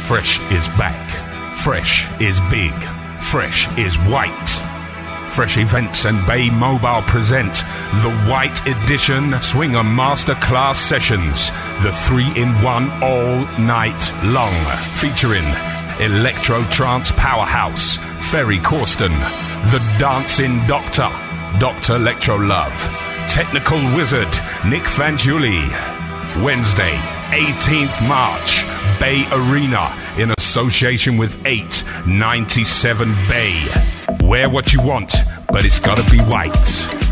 Fresh is back. Fresh is big. Fresh is white. Fresh Events and Bay Mobile present the White Edition Swinger Masterclass Sessions, the 3-in-1 all night long, featuring Electro Trance Powerhouse, FERRY CORSTEN, the Dancing Doctor, Dr. LEKTROLUV, Technical Wizard, FANCIULLI. Wednesday, 18th March, Bay Arena, in association with 897 Bay. Wear what you want, but it's gotta be white.